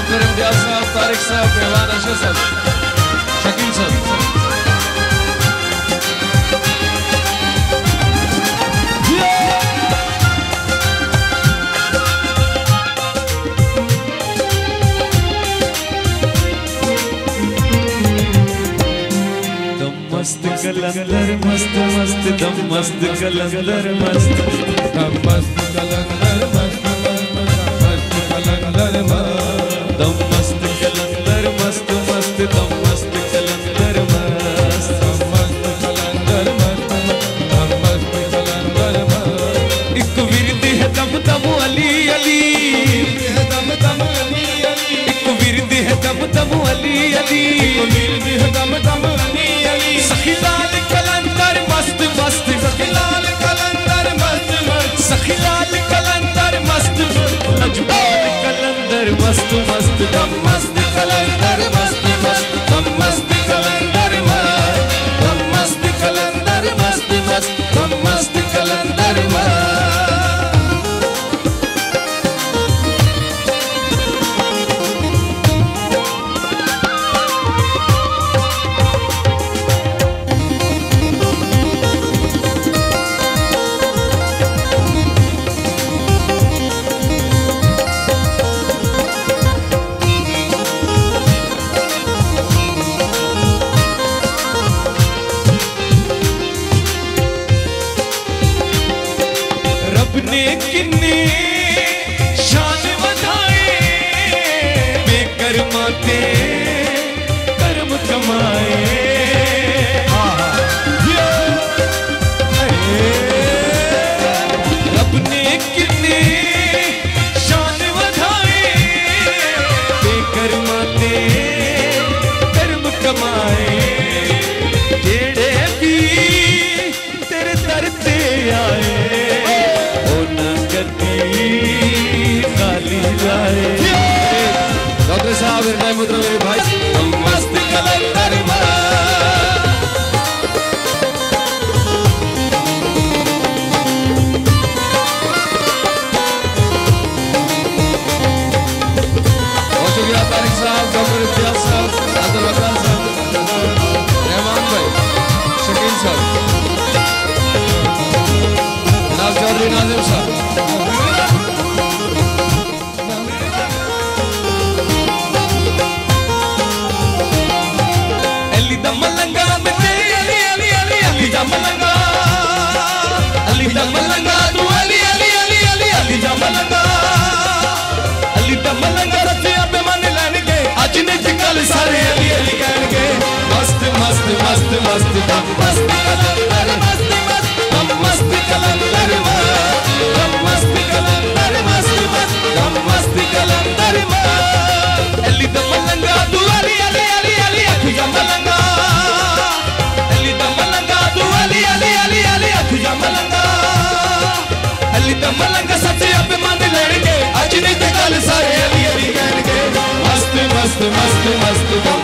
Doctor Imtiaz साहब, तारिक साहब, पहलवान अशर साहब, शकील साहब। मस्त कलंदर मस्त मस्त दम मस्त कलंदर मस्त दम मस्त कलंदर मस्त मस्त कलंदर दम मस्त कलंदर मस्त मस्त दम मस्त कलंदर मस्त मस्त कलंदर मस्त दम मस्त कलंदर मस्त। एक विरद है दम दम अली अली, दम दम अली अली, एक विरद है दम दम अली अली, विरद है दम दम अली अली। सखीलाल कलंदर मस्त मस्त, सखीलाल कलंदर मस्त मस्त, सखीलाल कलंदर मस्त मस्त, लजपाल कलंदर मस्त मस्त, दम मस्त कलंदर मस्त मस्त, दम मस्त कलंदर मस्त, दम मस्त कलंदर मस्त मस्त, दम मस्त कलंदर मस्त। किन्नी शान बधाए बेकर्मा ते कर्म कमाए, रब ने किन्नी शान बधाए बेकर्मा ते कर्म कमाए। जेड़े भी तेरे दर ते आए डॉक्टर साहब मुद्रा मेरे भाई, मस्त कलंदर बहुत शुक्रिया तारिक साहब, डॉक्टर इम्तियाज साहब, अब्दुल वकार साहब, रहमान भाई, शकील साहब, जनाब चौधरी नाजिम साहब। मलंगा में तेरी अली अली अली अली जा मलंगा, अली जा मलंगा तू अली अली अली अली अली जा मलंगा, अली जा मलंगा रतिया पे मन लैणगे अज नहीं कल सारे अली अली कहणगे। मस्त मस्त मस्त मस्त दम मस्त कलंदर मस्त मस्त, दम मस्त कलंदर मस्त, दम मस्त कलंदर मस्त मस्त, दम मस्त कलंदर मस्त। अली जा मलंगा तू अली अली अली अली अली जा मलंगा, मलंगा सच्चे अब मन लड़के अज नहीं कल सारे अली अली कहणगे। मस्त मस्त मस्त मस्त